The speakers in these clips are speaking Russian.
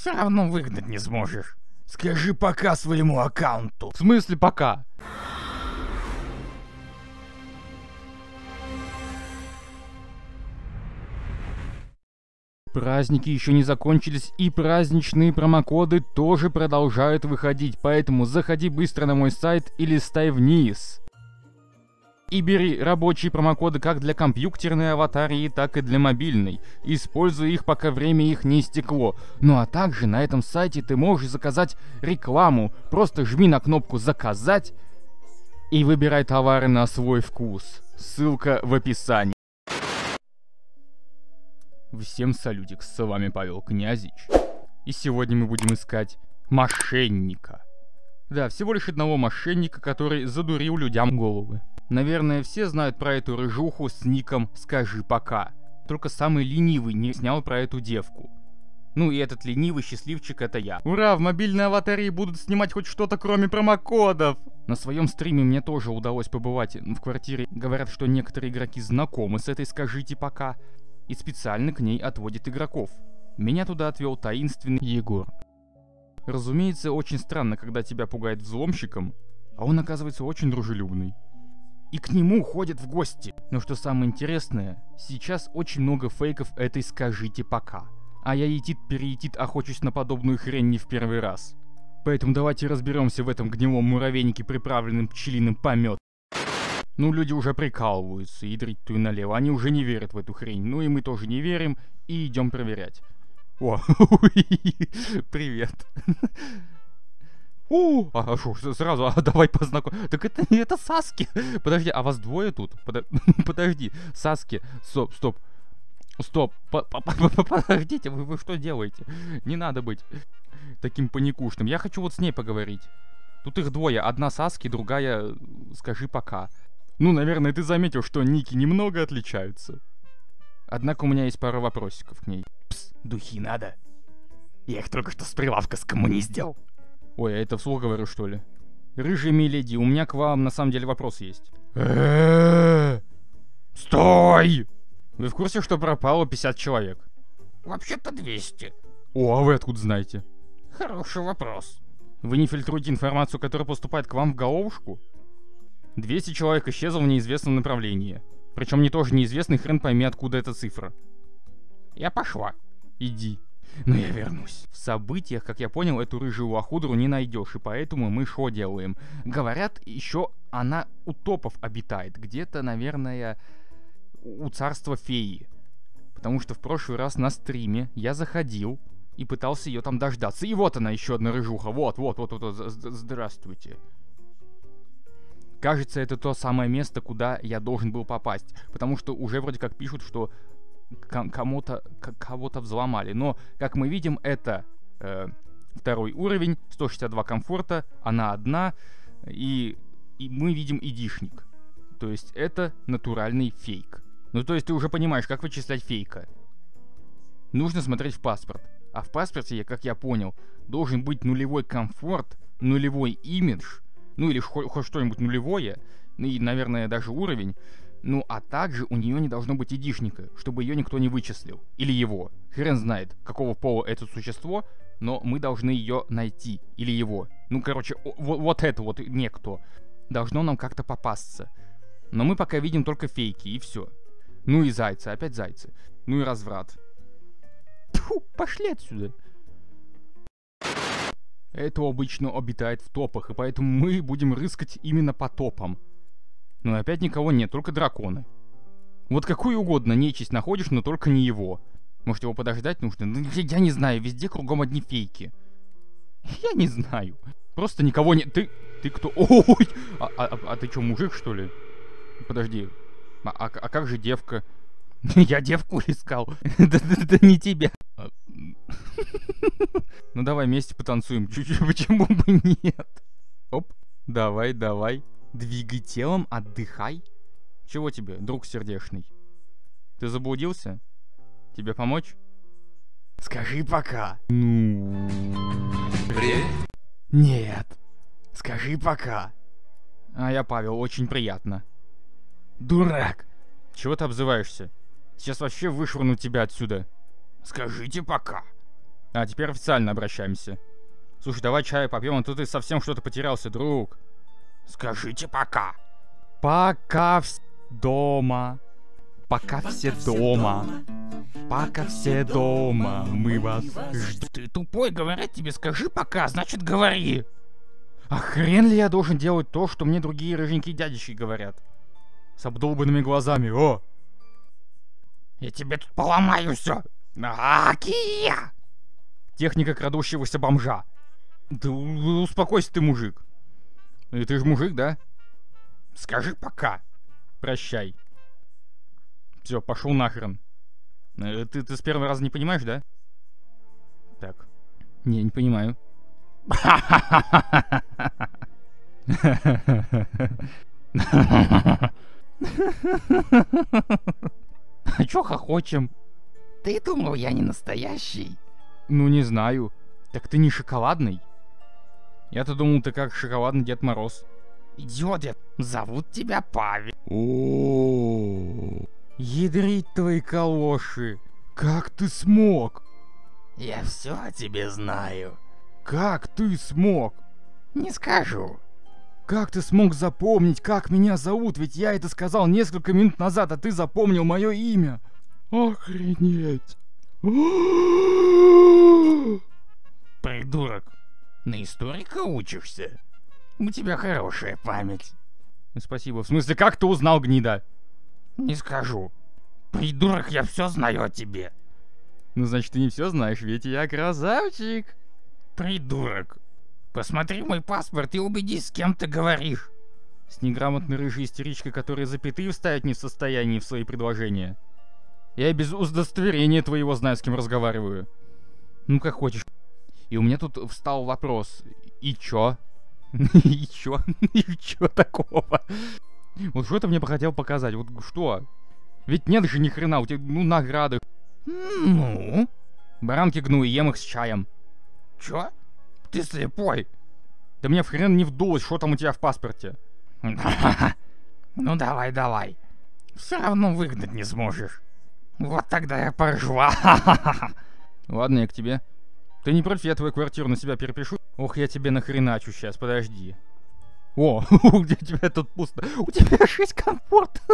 Все равно выгнать не сможешь. Скажи пока своему аккаунту. В смысле пока? Праздники еще не закончились, и праздничные промокоды тоже продолжают выходить, поэтому заходи быстро на мой сайт и листай вниз. И бери рабочие промокоды как для компьютерной аватарии, так и для мобильной. Используй их, пока время их не истекло. Ну а также на этом сайте ты можешь заказать рекламу. Просто жми на кнопку «Заказать» и выбирай товары на свой вкус. Ссылка в описании. Всем салютик, с вами Павел Князич. И сегодня мы будем искать мошенника. Да, всего лишь одного мошенника, который задурил людям головы. Наверное, все знают про эту рыжуху с ником «Скажи пока». Только самый ленивый не снял про эту девку. Ну и этот ленивый счастливчик — это я. Ура, в мобильной аватарии будут снимать хоть что-то, кроме промокодов! На своем стриме мне тоже удалось побывать в квартире. Говорят, что некоторые игроки знакомы с этой «Скажите пока» и специально к ней отводят игроков. Меня туда отвел таинственный Егор. Разумеется, очень странно, когда тебя пугает взломщиком, а он оказывается очень дружелюбный. И к нему ходят в гости. Но что самое интересное, сейчас очень много фейков этой «Скажите пока». А я етит-переетит охочусь на подобную хрень не в первый раз. Поэтому давайте разберемся в этом гнилом муравейнике, приправленным пчелиным пометом. Ну, люди уже прикалываются, ядрить-то и налево. Они уже не верят в эту хрень. Ну и мы тоже не верим, и идем проверять. О, привет. А шо, сразу, давай познакомимся. Так это Саски. Подожди, а вас двое тут? Подожди, Саски, стоп. Подождите, вы что делаете? Не надо быть таким паникушным. Я хочу вот с ней поговорить. Тут их двое, одна Саски, другая «Скажи пока». Ну, наверное, ты заметил, что ники немного отличаются. Однако у меня есть пара вопросиков к ней. Пс, духи надо? Я их только что с прилавка скоммуниздил. Ой, а это вслух говорю, что ли? Рыжая миледи, у меня к вам на самом деле вопрос есть. Стой! Вы в курсе, что пропало 50 человек? Вообще-то 200. О, а вы откуда знаете? Хороший вопрос. Вы не фильтруете информацию, которая поступает к вам в головушку? 200 человек исчезло в неизвестном направлении. Причем мне тоже неизвестный, хрен пойми, откуда эта цифра. Я пошла. Иди. Но я вернусь. В событиях, как я понял, эту рыжую лохудру не найдешь, и поэтому мы шо делаем? Говорят, еще она у топов обитает. Где-то, наверное, у царства феи. Потому что в прошлый раз на стриме я заходил и пытался ее там дождаться. И вот она, еще одна рыжуха. Вот. Здравствуйте. Кажется, это то самое место, куда я должен был попасть. Потому что уже вроде как пишут, что кого-то взломали. Но, как мы видим, это второй уровень, 162 комфорта, она одна, и мы видим идишник. То есть это натуральный фейк. Ну, то есть ты уже понимаешь, как вычислять фейка. Нужно смотреть в паспорт. А в паспорте, как я понял, должен быть нулевой комфорт, нулевой имидж, ну или хоть что-нибудь нулевое, ну и, наверное, даже уровень. Ну, а также у нее не должно быть идишника, чтобы ее никто не вычислил. Или его. Хрен знает, какого пола это существо, но мы должны ее найти. Или его. Ну, короче, вот это вот некто. Должно нам как-то попасться. Но мы пока видим только фейки, и все. Ну и зайцы, опять зайцы. Ну и разврат. Тьфу, пошли отсюда. Это обычно обитает в топах, и поэтому мы будем рыскать именно по топам. Но опять никого нет, только драконы. Вот какую угодно нечисть находишь, но только не его. Может, его подождать нужно? Ну, я не знаю, везде кругом одни фейки. Я не знаю. Просто никого нет. Ты кто? Ой! А ты что, мужик, что ли? Подожди. А как же девка? Я девку искал. Да не тебя. Ну давай вместе потанцуем. Чуть-чуть, почему бы нет? Оп. Давай. Двигай телом, отдыхай. Чего тебе, друг сердечный? Ты заблудился? Тебе помочь? Скажи пока. Ну... Привет? Нет. Скажи пока. А я Павел, очень приятно. Дурак. Чего ты обзываешься? Сейчас вообще вышвырну тебя отсюда. Скажите пока. А, теперь официально обращаемся. Слушай, давай чай попьем, а то ты совсем что-то потерялся, друг. Скажите пока. Пока дома. Пока все дома. Пока все дома, мы вас ждем. Ты тупой, говорят тебе, скажи пока, значит говори. А хрен ли я должен делать то, что мне другие рыженькие дядечки говорят? С обдолбанными глазами, о! Я тебе тут поломаю все. Акия! Техника крадущегося бомжа. Да успокойся ты, мужик. И ты же мужик, да? Скажи пока. Прощай. Все, пошел нахрен. Ты с первого раза не понимаешь, да? Так. Не понимаю. А чё хохочем? Ты думал, я не настоящий? Ну, не знаю. Так ты не шоколадный? Я-то думал, ты как шоколадный Дед Мороз. Идиот, зовут тебя Павел. О, ядрить твои калоши. Как ты смог? Я все о тебе знаю. Как ты смог? Не скажу. Как ты смог запомнить, как меня зовут? Ведь я это сказал несколько минут назад, а ты запомнил мое имя. Охренеть. Придурок. На историка учишься? У тебя хорошая память. Спасибо. В смысле, как ты узнал, гнида? Не скажу. Придурок, я все знаю о тебе. Ну, значит, ты не все знаешь, ведь я красавчик. Придурок. Посмотри мой паспорт и убедись, с кем ты говоришь. С неграмотной рыжей истеричкой, которая запятые вставить не в состоянии в свои предложения. Я и без удостоверения твоего знаю, с кем разговариваю. Ну, как хочешь. И у меня тут встал вопрос. И чё? И чё? И чё такого? Вот что ты мне хотел показать? Вот что? Ведь нет же ни хрена, у тебя, ну, награды. Ну? Баранки гну и ем их с чаем. Чё? Ты слепой. Да мне в хрен не вдулось, что там у тебя в паспорте. Ну давай. Все равно выгнать не сможешь. Вот тогда я поржу. Ладно, я к тебе. Ты не против, я твою квартиру на себя перепишу? Ох, я тебе нахреначу сейчас, подожди. О, у тебя тут пусто. У тебя 6 комфорт.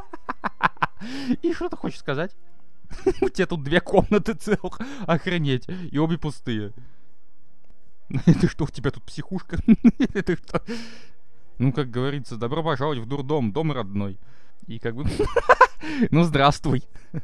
И что ты хочешь сказать? У тебя тут 2 комнаты целых. Охренеть. И обе пустые. Это что, у тебя тут психушка? Это что? Ну, как говорится, добро пожаловать в дурдом, дом родной. И как бы... Ну, здравствуй.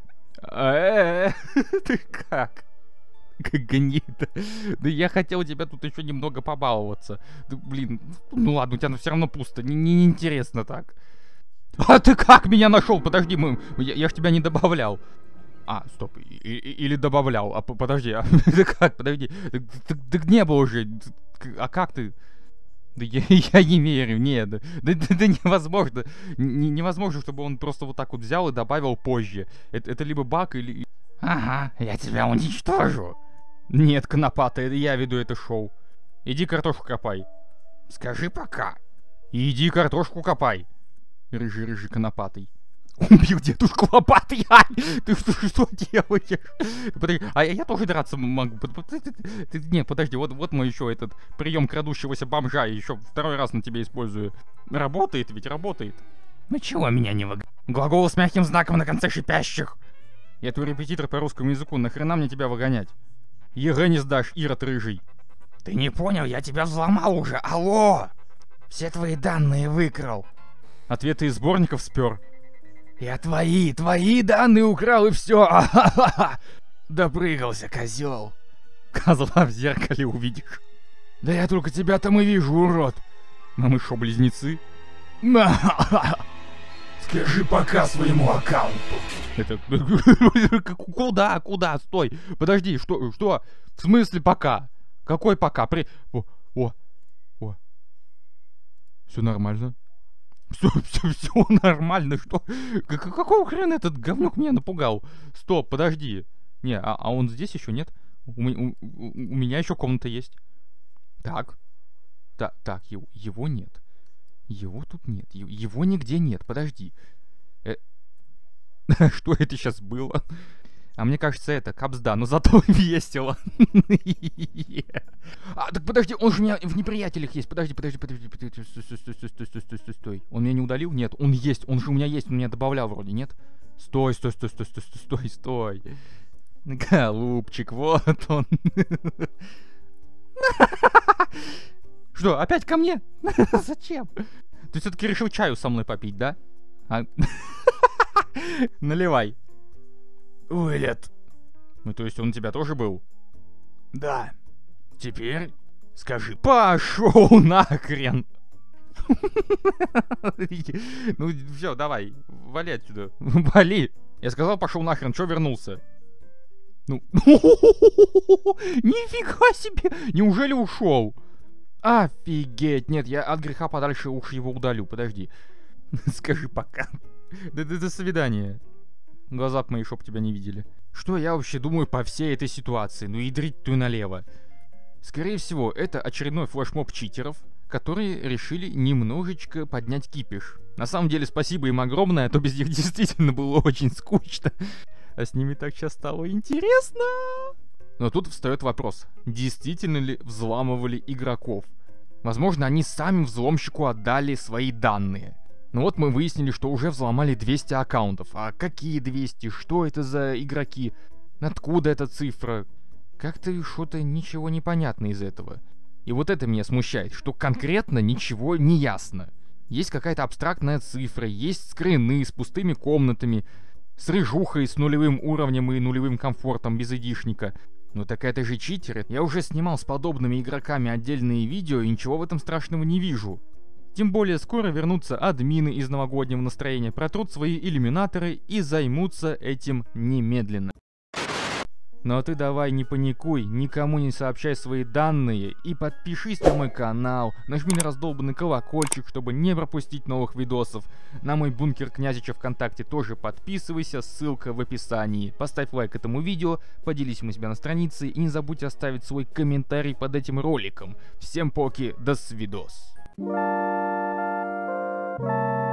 Ты как? Как гнида. Да я хотел тебя тут еще немного побаловаться. Да, блин, ну ладно, у тебя все равно пусто. Неинтересно так. А ты как меня нашел? Подожди, я ж тебя не добавлял. А, стоп, или добавлял. А подожди, ты как? Подожди. Так не было уже. А как ты? Да я не верю, нет. Да невозможно. Невозможно, чтобы он просто вот так вот взял и добавил позже. Это либо баг, или... Ага, я тебя уничтожу. Нет, Конопатый, это я веду это шоу. Иди картошку копай. Скажи пока. Иди картошку копай. Рыжий Конопатый. Убил дедушку лопатой. Ай, ты что делаешь? Подожди, а я тоже драться могу. Нет, подожди, вот мой еще этот прием крадущегося бомжа. Еще второй раз на тебе использую. Работает ведь, работает. Ну чего меня не выгоняешь? Глагол с мягким знаком на конце шипящих. Я твой репетитор по русскому языку. Нахрена мне тебя выгонять? ЕГЭ не сдашь, Ирод рыжий. Ты не понял, я тебя взломал уже. Алло! Все твои данные выкрал. Ответы из сборников спер. Я твои данные украл и все. Допрыгался, козел. Козла в зеркале увидишь. Да я только тебя там и вижу, урод. А мы шо, близнецы? Скажи пока своему аккаунту. Это... Куда? Стой. Подожди, что? В смысле пока? Какой пока? О. Все нормально. Все нормально, что? Какого хрена этот говнюк меня напугал? Стоп, подожди. Не, а он здесь еще нет? У меня еще комната есть. Так, его нет. Его тут нет. Его нигде нет, подожди. Что это сейчас было? А мне кажется, это капсда, но зато весело. А, так подожди, он же у меня в неприятелях есть. Подожди. Стой. Он меня не удалил? Нет, он есть. Он же у меня есть, он меня добавлял вроде, нет? Стой. Голубчик, вот он. Что, опять ко мне? Зачем? Ты все-таки решил чаю со мной попить, да? Наливай. Вылет. Ну, то есть он у тебя тоже был? Да. Теперь скажи. Пошел нахрен. Ну, все, давай, вали отсюда. Вали. Я сказал, пошел нахрен, чё вернулся? Ну, нифига себе! Неужели ушел? Офигеть! Нет, я от греха подальше уж его удалю. Подожди. Скажи пока. До свидания. Глаза мои, чтоб тебя не видели. Что я вообще думаю по всей этой ситуации? Ну и дрить ты налево. Скорее всего, это очередной флешмоб читеров, которые решили немножечко поднять кипиш. На самом деле, спасибо им огромное, а то без них действительно было очень скучно. А с ними так сейчас стало интересно. Но тут встает вопрос, действительно ли взламывали игроков? Возможно, они сами взломщику отдали свои данные. Ну вот мы выяснили, что уже взломали 200 аккаунтов. А какие 200? Что это за игроки? Откуда эта цифра? Как-то что-то ничего не понятно из этого. И вот это меня смущает, что конкретно ничего не ясно. Есть какая-то абстрактная цифра, есть скрины с пустыми комнатами, с рыжухой, с нулевым уровнем и нулевым комфортом без эдишника. Ну так это же читеры. Я уже снимал с подобными игроками отдельные видео и ничего в этом страшного не вижу. Тем более скоро вернутся админы из новогоднего настроения, протрут свои иллюминаторы и займутся этим немедленно. Ну а ты давай не паникуй, никому не сообщай свои данные и подпишись на мой канал, нажми на раздолбанный колокольчик, чтобы не пропустить новых видосов. На мой бункер Князича ВКонтакте тоже подписывайся, ссылка в описании. Поставь лайк этому видео, поделись им у себя на странице и не забудь оставить свой комментарий под этим роликом. Всем поки, до свидос.